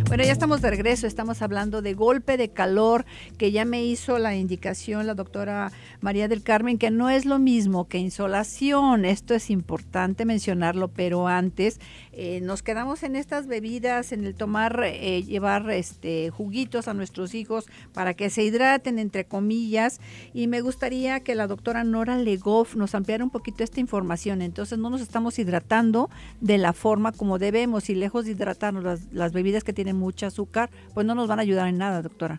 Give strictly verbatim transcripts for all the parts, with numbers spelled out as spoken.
Bueno, ya estamos de regreso, estamos hablando de golpe de calor, que ya me hizo la indicación la doctora María del Carmen, que no es lo mismo que insolación. Esto es importante mencionarlo, pero antes eh, nos quedamos en estas bebidas, en el tomar, eh, llevar este juguitos a nuestros hijos para que se hidraten, entre comillas, y me gustaría que la doctora Nora Legoff nos ampliara un poquito esta información. Entonces no nos estamos hidratando de la forma como debemos, y lejos de hidratarnos, las, las bebidas que tienen mucho azúcar, pues no nos van a ayudar en nada, doctora.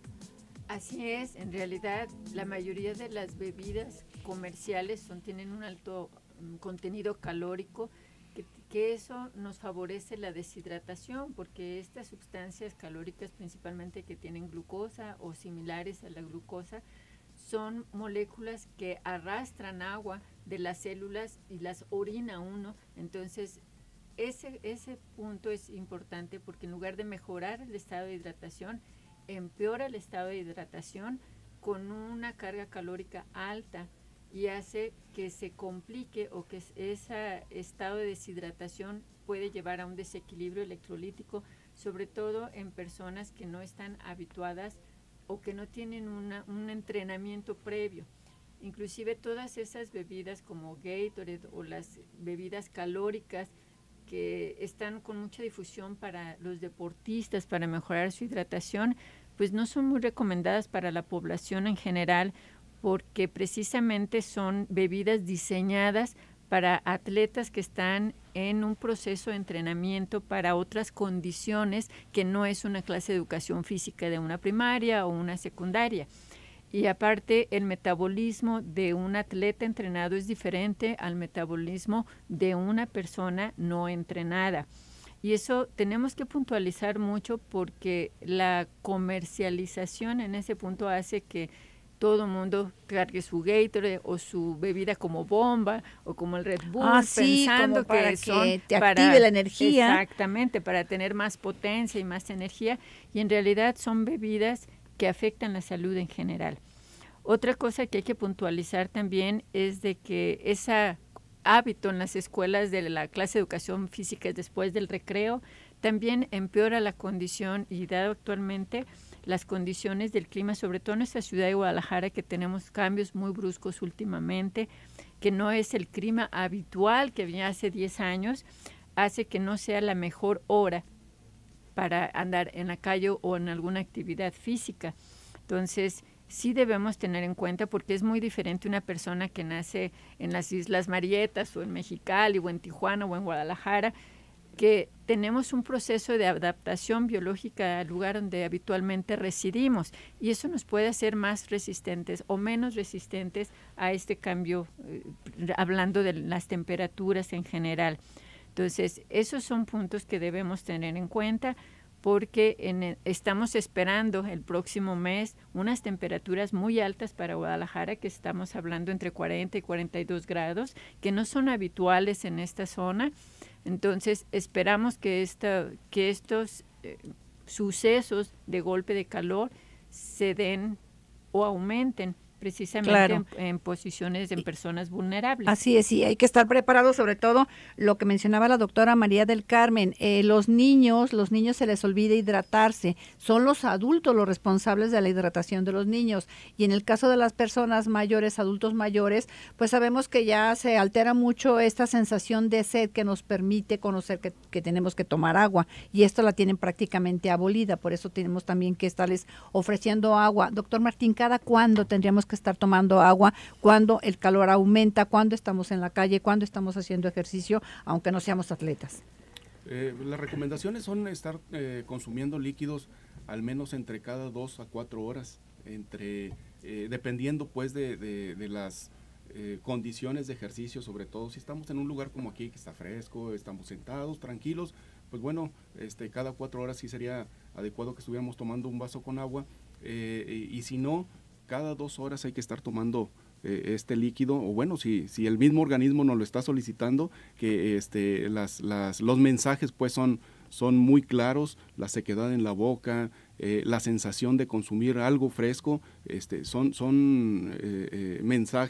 Así es, en realidad la mayoría de las bebidas comerciales son, tienen un alto um, contenido calórico, que, que eso nos favorece la deshidratación, porque estas sustancias calóricas principalmente que tienen glucosa o similares a la glucosa, son moléculas que arrastran agua de las células y las orina uno. Entonces ese, ese punto es importante, porque en lugar de mejorar el estado de hidratación, empeora el estado de hidratación con una carga calórica alta y hace que se complique, o que ese estado de deshidratación puede llevar a un desequilibrio electrolítico, sobre todo en personas que no están habituadas o que no tienen una, un entrenamiento previo. Inclusive todas esas bebidas como Gatorade o las bebidas calóricas que están con mucha difusión para los deportistas, para mejorar su hidratación, pues no son muy recomendadas para la población en general, porque precisamente son bebidas diseñadas para atletas que están en un proceso de entrenamiento para otras condiciones que no es una clase de educación física de una primaria o una secundaria. Y aparte, el metabolismo de un atleta entrenado es diferente al metabolismo de una persona no entrenada. Y eso tenemos que puntualizar mucho, porque la comercialización en ese punto hace que todo el mundo cargue su Gatorade o su bebida como bomba o como el Red Bull, ah, sí, pensando como para que son que te para, active la energía. Exactamente, para tener más potencia y más energía, y en realidad son bebidas que afectan la salud en general. Otra cosa que hay que puntualizar también es de que ese hábito en las escuelas de la clase de educación física después del recreo también empeora la condición, y dado actualmente las condiciones del clima, sobre todo en nuestra ciudad de Guadalajara, que tenemos cambios muy bruscos últimamente, que no es el clima habitual que había hace diez años, hace que no sea la mejor hora para andar en la calle o en alguna actividad física. Entonces, sí debemos tener en cuenta, porque es muy diferente una persona que nace en las Islas Marietas o en Mexicali o en Tijuana o en Guadalajara, que tenemos un proceso de adaptación biológica al lugar donde habitualmente residimos, y eso nos puede hacer más resistentes o menos resistentes a este cambio, eh, hablando de las temperaturas en general. Entonces, esos son puntos que debemos tener en cuenta, porque en el, estamos esperando el próximo mes unas temperaturas muy altas para Guadalajara, que estamos hablando entre cuarenta y cuarenta y dos grados, que no son habituales en esta zona. Entonces, esperamos que, esta, que estos eh, sucesos de golpe de calor se den o aumenten precisamente claro. en, en posiciones en personas vulnerables. Así es, y hay que estar preparados, sobre todo lo que mencionaba la doctora María del Carmen, eh, los niños, los niños se les olvida hidratarse, son los adultos los responsables de la hidratación de los niños, y en el caso de las personas mayores, adultos mayores, pues sabemos que ya se altera mucho esta sensación de sed que nos permite conocer que, que tenemos que tomar agua, y esto la tienen prácticamente abolida, por eso tenemos también que estarles ofreciendo agua. Doctor Martín, ¿cada cuándo tendríamos que estar tomando agua? Cuando el calor aumenta, cuando estamos en la calle, cuando estamos haciendo ejercicio, aunque no seamos atletas. Eh, las recomendaciones son estar eh, consumiendo líquidos al menos entre cada dos a cuatro horas, entre eh, dependiendo pues de, de, de las eh, condiciones de ejercicio, sobre todo si estamos en un lugar como aquí que está fresco, estamos sentados, tranquilos, pues bueno, este, cada cuatro horas sí sería adecuado que estuviéramos tomando un vaso con agua, eh, y, y si no, cada dos horas hay que estar tomando eh, este líquido, o bueno, si, si el mismo organismo nos lo está solicitando, que este, las, las, los mensajes pues son, son muy claros, la sequedad en la boca, eh, la sensación de consumir algo fresco, este, son, son eh, eh, mensajes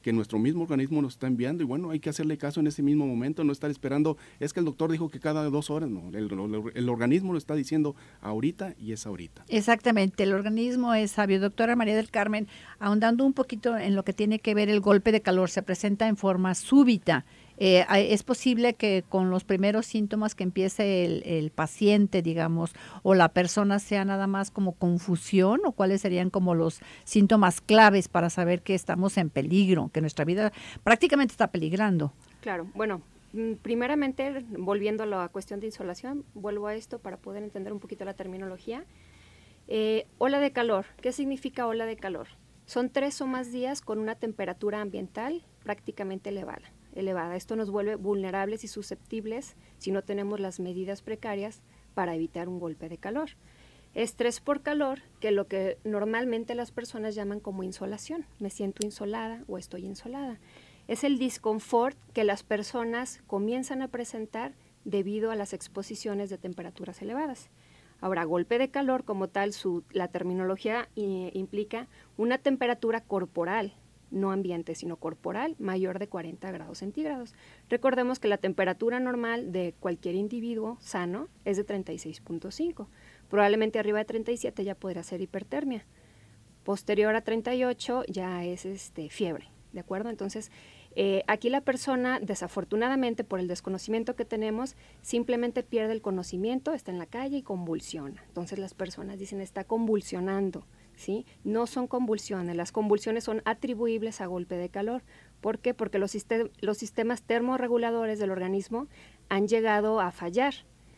que nuestro mismo organismo nos está enviando y bueno, hay que hacerle caso en ese mismo momento, no estar esperando, es que el doctor dijo que cada dos horas, no, el, el, el organismo lo está diciendo ahorita y es ahorita. Exactamente, el organismo es sabio. Doctora María del Carmen, ahondando un poquito en lo que tiene que ver el golpe de calor, se presenta en forma súbita. Eh, es posible que con los primeros síntomas que empiece el, el paciente, digamos, o la persona sea nada más como confusión, o cuáles serían como los síntomas claves para saber que estamos en peligro, que nuestra vida prácticamente está peligrando. Claro, bueno, primeramente, volviendo a la cuestión de insolación, vuelvo a esto para poder entender un poquito la terminología. Eh, ola de calor, ¿qué significa ola de calor? Son tres o más días con una temperatura ambiental prácticamente elevada. elevada. Esto nos vuelve vulnerables y susceptibles si no tenemos las medidas precarias para evitar un golpe de calor. Estrés por calor, que lo que normalmente las personas llaman como insolación. Me siento insolada o estoy insolada. Es el disconfort que las personas comienzan a presentar debido a las exposiciones de temperaturas elevadas. Ahora, golpe de calor como tal, su, la terminología eh, implica una temperatura corporal, no ambiente, sino corporal, mayor de cuarenta grados centígrados. Recordemos que la temperatura normal de cualquier individuo sano es de treinta y seis punto cinco. Probablemente arriba de treinta y siete ya podrá ser hipertermia. Posterior a treinta y ocho ya es este, fiebre, ¿de acuerdo? Entonces, eh, aquí la persona, desafortunadamente, por el desconocimiento que tenemos, simplemente pierde el conocimiento, está en la calle y convulsiona. Entonces, las personas dicen, está convulsionando. ¿Sí? No son convulsiones, las convulsiones son atribuibles a golpe de calor. ¿Por qué? Porque los, sistem los sistemas termorreguladores del organismo han llegado a fallar.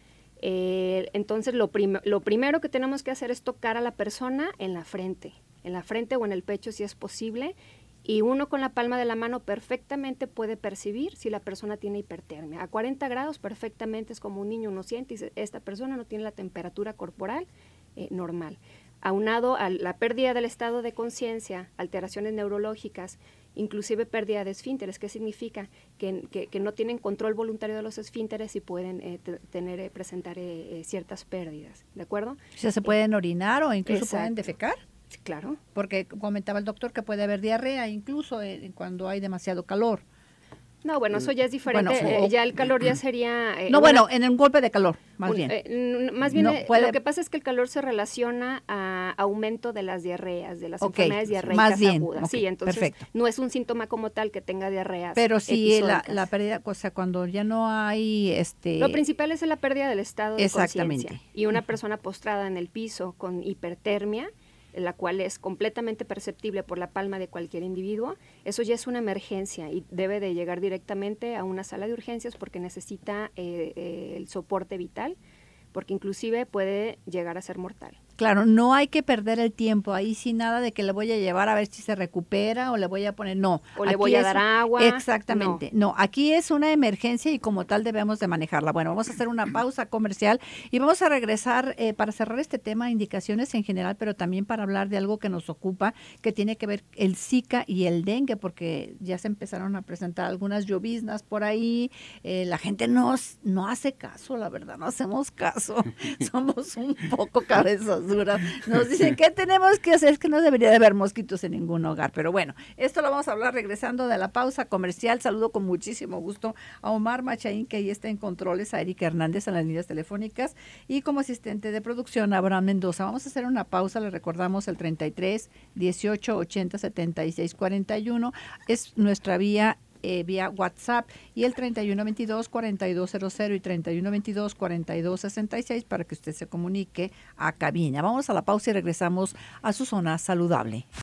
Eh, entonces, lo, prim lo primero que tenemos que hacer es tocar a la persona en la frente, en la frente o en el pecho si es posible, y uno con la palma de la mano perfectamente puede percibir si la persona tiene hipertermia. A cuarenta grados perfectamente es como un niño, uno siente y dice, esta persona no tiene la temperatura corporal eh, normal. Aunado a la pérdida del estado de conciencia, alteraciones neurológicas, inclusive pérdida de esfínteres. ¿Qué significa? Que, que, que no tienen control voluntario de los esfínteres y pueden eh, tener, eh, presentar eh, ciertas pérdidas, ¿de acuerdo? O sea, ¿se pueden eh, orinar o incluso exacto. pueden defecar? Sí, claro. Porque comentaba el doctor que puede haber diarrea incluso eh, cuando hay demasiado calor. No, bueno, eso ya es diferente. Bueno, eh, ya el calor ya sería... Eh, no, una, bueno, en un golpe de calor, más un, bien. Eh, más bien, no, eh, puede, lo que pasa es que el calor se relaciona a aumento de las diarreas, de las okay, enfermedades diarreicas más bien, agudas. Okay, sí, entonces perfecto. No es un síntoma como tal que tenga diarreas. Pero sí, la, la pérdida, o sea, cuando ya no hay... este Lo principal es la pérdida del estado de conciencia. Y una persona postrada en el piso con hipertermia, la cual es completamente perceptible por la palma de cualquier individuo, eso ya es una emergencia y debe de llegar directamente a una sala de urgencias porque necesita eh, eh, el soporte vital, porque inclusive puede llegar a ser mortal. Claro, no hay que perder el tiempo, ahí sí nada de que le voy a llevar a ver si se recupera o le voy a poner, no. O le voy a dar agua. Exactamente, no. no, aquí es una emergencia y como tal debemos de manejarla. Bueno, vamos a hacer una pausa comercial y vamos a regresar eh, para cerrar este tema, indicaciones en general, pero también para hablar de algo que nos ocupa, que tiene que ver el Zika y el dengue, porque ya se empezaron a presentar algunas lloviznas por ahí, eh, la gente no, no hace caso, la verdad, no hacemos caso, somos un poco cabezos. Nos dicen que tenemos que hacer, es que no debería de haber mosquitos en ningún hogar, pero bueno, esto lo vamos a hablar regresando de la pausa comercial. Saludo con muchísimo gusto a Omar Machaín, que ahí está en controles, a Erika Hernández en las líneas telefónicas y como asistente de producción a Abraham Mendoza. Vamos a hacer una pausa, le recordamos el treinta y tres, dieciocho, ochenta, setenta y seis, cuarenta y uno es nuestra vía Eh, vía WhatsApp y el treinta y uno veintidós, cuarenta y dos cero cero y treinta y uno veintidós, cuarenta y dos sesenta y seis para que usted se comunique a cabina. Vamos a la pausa y regresamos a su zona saludable.